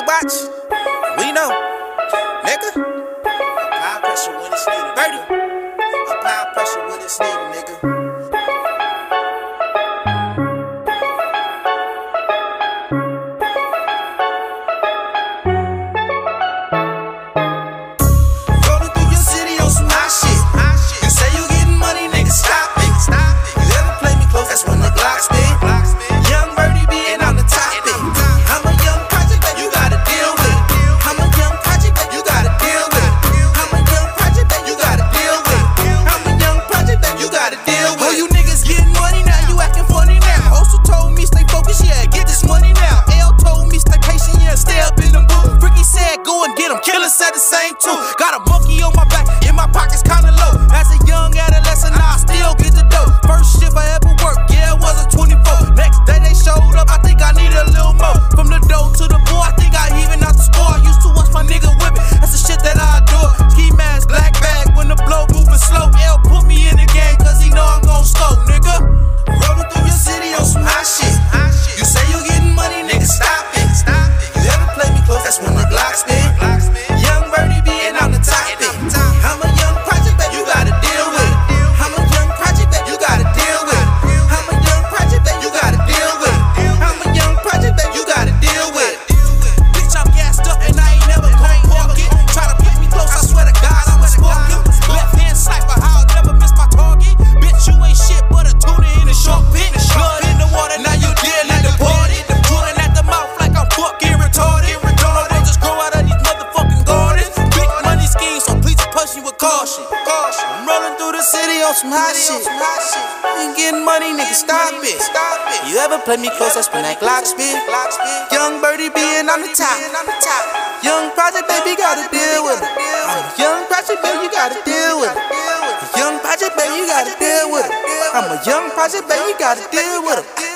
watch. We know, nigga. Apply pressure when it's needed, Birdie. Apply pressure when it's needed, nigga. At the same too. Got a monkey on my back, in my pockets kinda low. As a young adolescent, I still get the dough. First shift I ever worked, yeah, it was a 24. Next day they showed up, I think I needed a little more. From the dough to the boy, I think I even out the score. I used to watch my nigga whip it, that's the shit that I adore. Ski mask, black bag, when the blow moving slow. L put me in the game, cause he know I'm gon' slow, nigga. Rolling through your city on some hot shit. You say you getting money, nigga, stop it. You ever play me close, that's when the Glock spin. I'm rolling through the city on some hot shit. Ain't getting money, nigga, stop it. You ever play me close, that's when that Glock spin. Young Birdie being on the top. Young project, baby, gotta deal with it. Young project, baby, you gotta deal with it. Young project, baby, you gotta deal with it. I'm a young project, baby, you gotta deal with it.